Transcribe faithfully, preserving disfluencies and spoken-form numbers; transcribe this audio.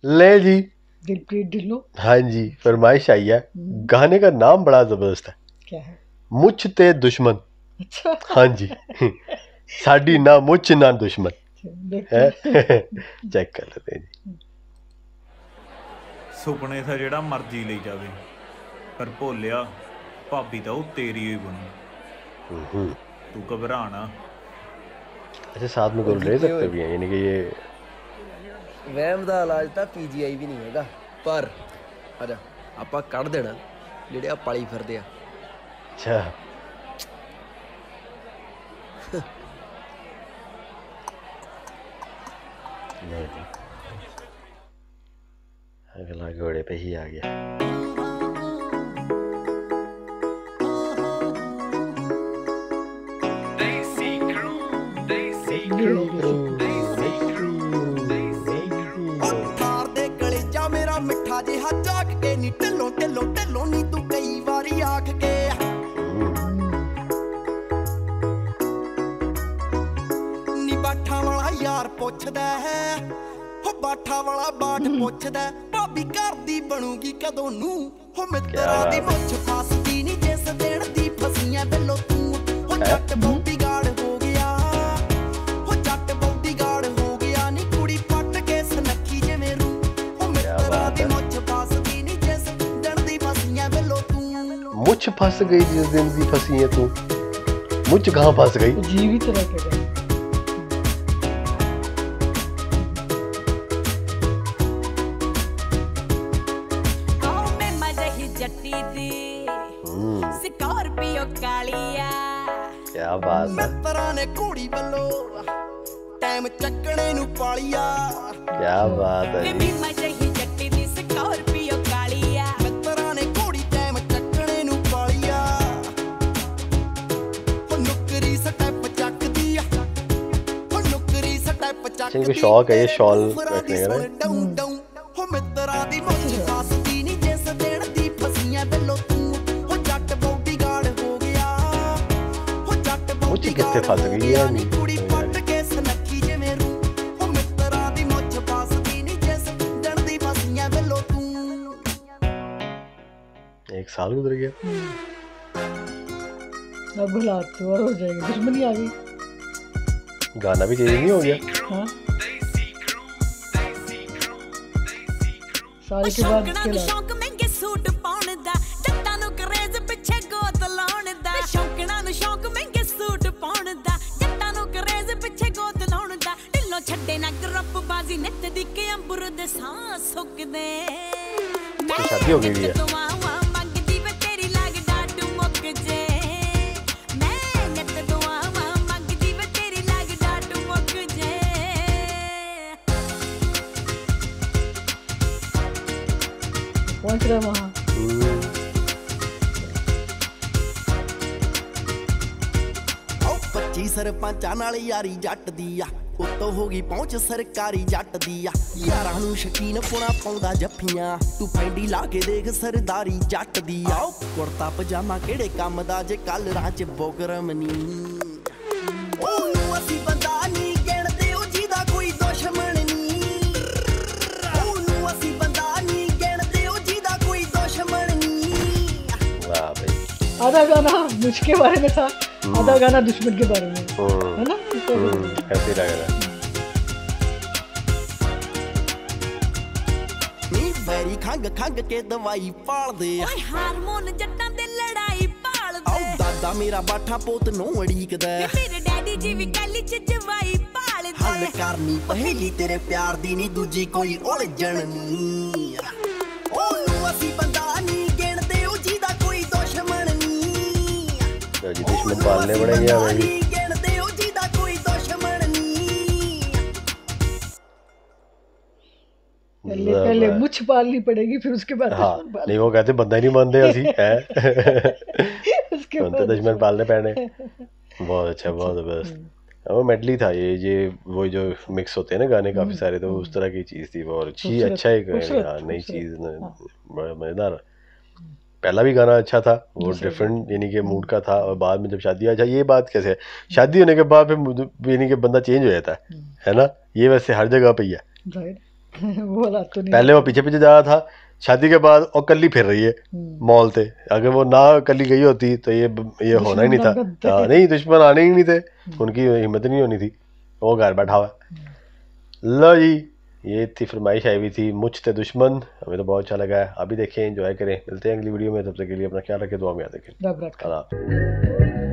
ले जी दिलप्रीत ढिल्लों। हाँ जी, फरमाइश आई है। गाने का नाम बड़ा जबरदस्त है। क्या है? मुझ ते दुश्मन। अच्छा हाँ जी साडी ना मुझ ना दुश्मन है चेक कर लेते हैं जी। ਸੁਪਨੇ ਤਾਂ ਜਿਹੜਾ ਮਰਜ਼ੀ ਲਈ ਜਾਵੇ ਪਰ ਭੋਲਿਆ ਭਾਬੀ ਤਾਂ ਉਹ ਤੇਰੀ ਹੀ ਬਣੂ ਤੂੰ ਘਬਰਾ ਨਾ। अच्छा साथ में गोल ले सकते भी हैं, यानी कि ये ਵਹਿਮ ਦਾ ਇਲਾਜ ਤਾਂ ਪੀਜੀਆਈ ਵੀ ਨਹੀਂ ਹੈਗਾ। ਪਰ ਆਜਾ ਆਪਾਂ ਕੱਢ ਦੇਣਾ ਜਿਹੜੇ ਆ ਪਾਲੀ ਫਿਰਦੇ ਆ। अच्छा नहीं अगला घोड़े पे ही आ गया। मेरा मिठा जिहा जाग के नी ढिल्लों ढिल्लों ढिल्लों नी तू कई वारी आख के नी बाठा वाला यार पुछदा है हो बाठा वाला बाट पुछदा भाभी घर दी बनूगी कदों नू हो मित्रा दी मुछ फसदी नी जिस दिन दी फसियां वेलो तू हो जट बौदी गाड़ हो गया हो जट बौदी गाड़ हो गया नी कुड़ी पट के सनखी जिवें रू मुझ फंस गई जिस दिन दी फंसी है तू। मुझ कहाँ फंस गई? जीवी तरह के गए। क्या बात है। मित्रा ने घोड़ी बल्लो टाइम चकने नु पालिया। क्या बात है। इनको शौक है ये शॉल रखने का ना। मुझे कितने फंस गई है नहीं एक साल गुजर गया। अब भला तो और हो जाएगा, दुश्मनी आ गई। गाना भी चेंज नहीं हो गया। हाँ? साल के बाद के शौक महंगे सूट पाउण दा जट्टां नु करेज पिछे गोद लाउण दा शौकणा नु शौक महंगे सूट पाउण दा जट्टां नु करेज पिछे गोद लाउण दा ढिल्लों छड्डे ना ग्रुप बाजी नित दी के अंबर दे सां सुकदे शादी हो गई है। पहुंच रहे वहां। पच्ची सरपंचां नाल यारी जट दी आ उत्तों हो गई पहुंच सरकारी जट दी आ यारां नूं शकीन पुणा पाउंदा जफ्फियां तू पैंडी ला के देख सरदारी जट दी आ कुर्ता पजामा किहड़े कम दा जे कल राह च बोगरम नी ओनू असीं बंदा नी गिणदे ओ जिहदा कोई दुश्मन नी ओनू असीं बंदा नी गिणदे ओ जिहदा कोई दुश्मन नी। वाह भाई। आधा गाना मुझ के बारे में था, आधा गाना दुश्मन के बारे में, है ना? ऐसे लग रहा है। वैरी खंग खंग के दवाई पाल दे ओए हारमोन जट्टां दे लड़ाई पाल दे आओ दादा मेरा बाठा पोत नूं अड़ीकदा मेरे डैडी जी भी गली च जवाई पाल दे हल करनी पहेली तेरे प्यार दी नी दूजी कोई उलझन नी ओनू असीं बंदा नी गिणदे ओ जिहदा कोई दुश्मन नी जी दुश्मन पालने पड़ेंगे हमें भी। गिणदे ओ जिहदा कोई दुश्मन नी पहले पहले मुझ पालनी पड़ेगी फिर उसके बाद हाँ नहीं वो कहते बंदा ही नहीं मानते असी है उसके बाद दुश्मन पालने पैने। बहुत अच्छा बहुत जबरदस्त। वो मेडली था ये ये वो जो मिक्स होते हैं ना गाने काफी सारे तो उस तरह की चीज थी और अच्छी अच्छा एक नई चीज बड़ा मजेदार। पहला भी गाना अच्छा था वो डिफरेंट यानी कि मूड का था और बाद में जब शादी अच्छा ये बात कैसे है शादी होने के बाद फिर यानी कि बंदा चेंज हो जाता है है ना ये वैसे हर जगह पे ही है बोला तो नहीं। पहले वो पीछे पीछे जा रहा था, शादी के बाद और कल्ली फिर रही है मॉल पे। अगर वो ना कल्ली गई होती तो ये ये होना ही नहीं था। हाँ, नहीं दुश्मन आने ही नहीं थे, उनकी हिम्मत नहीं होनी थी, वो घर बैठा हुआ। लो जी, ये थी फरमाइश आई हुई थी मुझ ते दुश्मन। हमें तो बहुत अच्छा लगा है। अभी देखें, एंजॉय करें। मिलते हैं अगली वीडियो में, तब तक के लिए अपना ख्याल रखें, दुआ में याद रखें। रब रख।